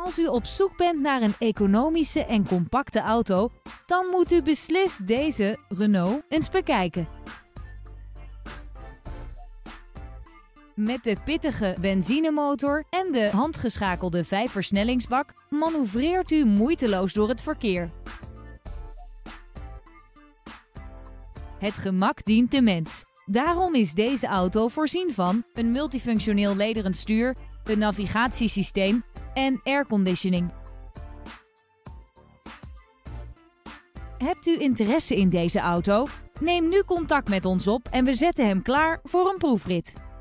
Als u op zoek bent naar een economische en compacte auto, dan moet u beslist deze Renault eens bekijken. Met de pittige benzinemotor en de handgeschakelde 5-versnellingsbak manoeuvreert u moeiteloos door het verkeer. Het gemak dient de mens. Daarom is deze auto voorzien van een multifunctioneel lederen stuur, een navigatiesysteem en airconditioning. Hebt u interesse in deze auto? Neem nu contact met ons op en we zetten hem klaar voor een proefrit.